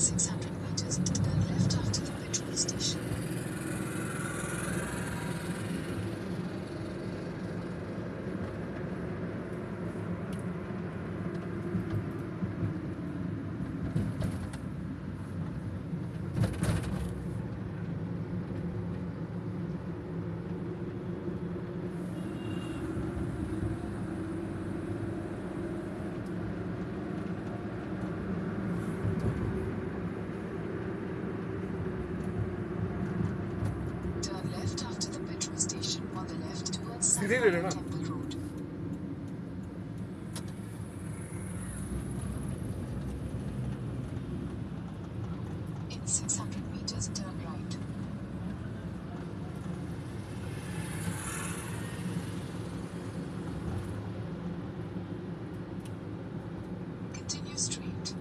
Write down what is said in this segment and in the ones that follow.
600 meters, turn left after the petrol station. Turn left after the petrol station on the left towards सीधे ले लेना। Temple Road. In 600 meters, turn right. Continue straight.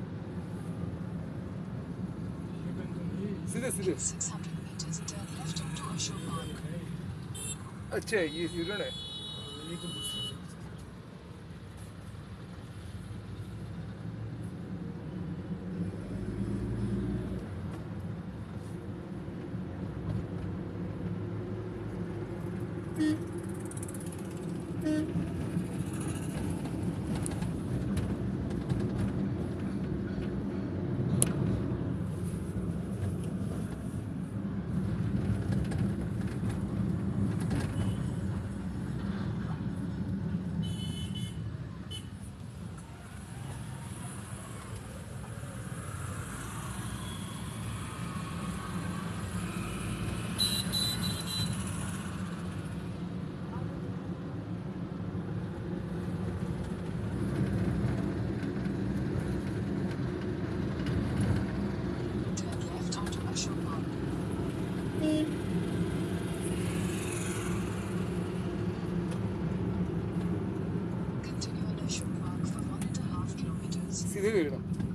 सीधे सीधे। 600 meters, turn left onto Ashok Park. अच्छा ये यूरन है। Turn left onto Ashok Park. Continue on Ashok Park for 1.5 kilometers. सीधे ले लेना।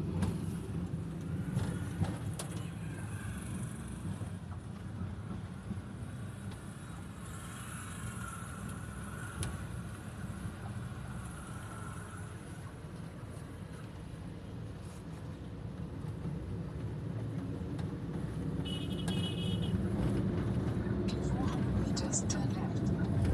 In 400 meters, turn left.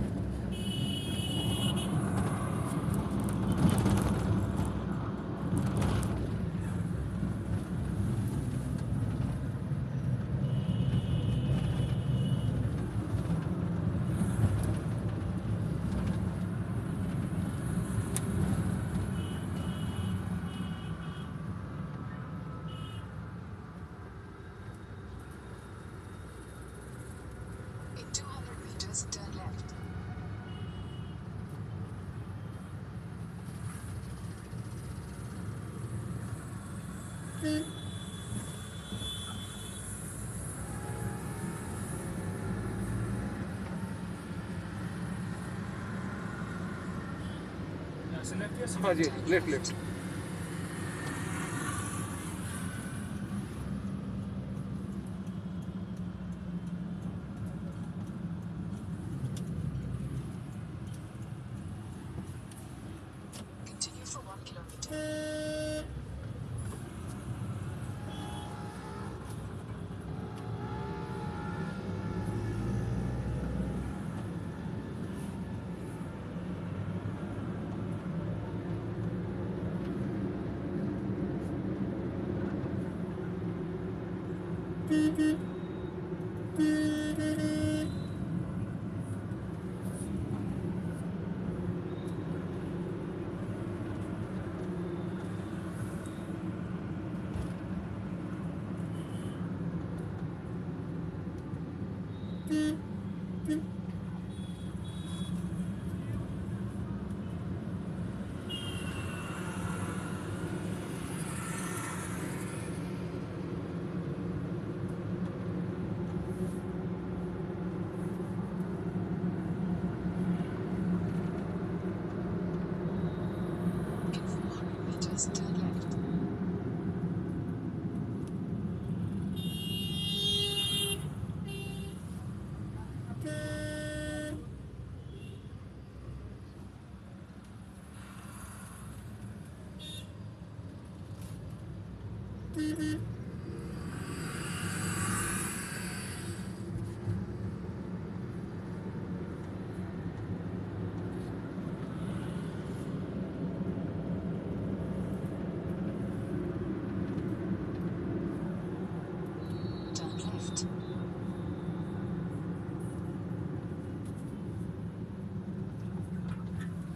In 200 meters, turn left. हाँ जी left left. Continue for 1 kilometer. In 400 meters, turn left.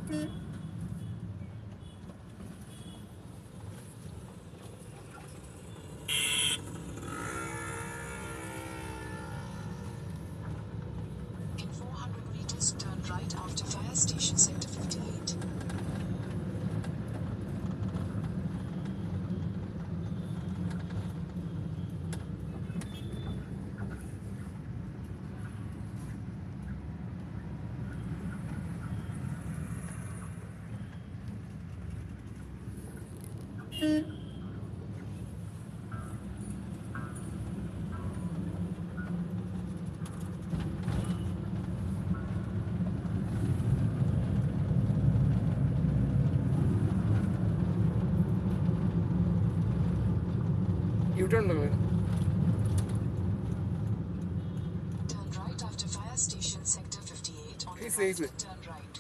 In 400 meters, turn right after Fire Station Sector 58. U-turn लगा Turn right after Fire Station Sector 58 on Hey, your say right, it. turn right.